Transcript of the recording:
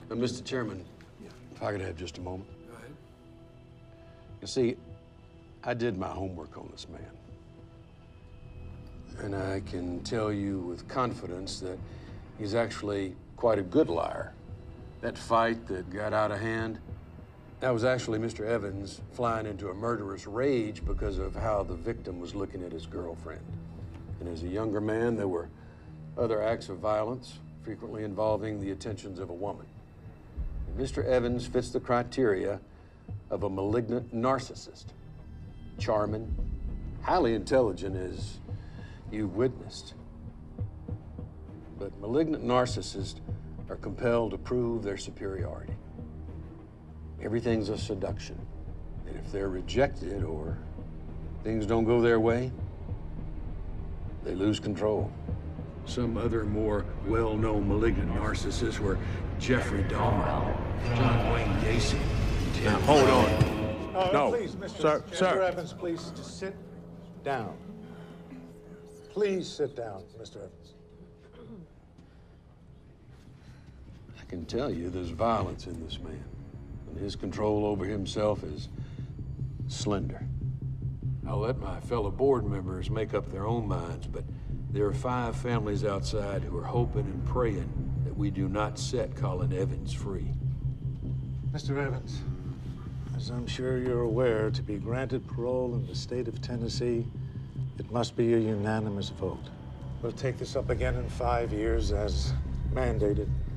Mr. Chairman, if I could have just a moment. Go ahead. You see, I did my homework on this man. And I can tell you with confidence that he's actually quite a good liar. That fight that got out of hand, that was actually Mr. Evans flying into a murderous rage because of how the victim was looking at his girlfriend. And as a younger man, there were other acts of violence, frequently involving the attentions of a woman. And Mr. Evans fits the criteria of a malignant narcissist. Charming, highly intelligent, as you've witnessed. But malignant narcissists are compelled to prove their superiority. Everything's a seduction. And if they're rejected or things don't go their way, they lose control. Some other more well-known malignant narcissists were Jeffrey Dahmer, John Wayne Gacy, and Ted. Now, hold on. No, Please, Mr. Sir. Evans, please just sit down. Please sit down, Mr. Evans. I can tell you there's violence in this man, and his control over himself is slender. I'll let my fellow board members make up their own minds, but there are 5 families outside who are hoping and praying that we do not set Colin Evans free. Mr. Evans, as I'm sure you're aware, to be granted parole in the state of Tennessee, it must be a unanimous vote. We'll take this up again in 5 years as mandated.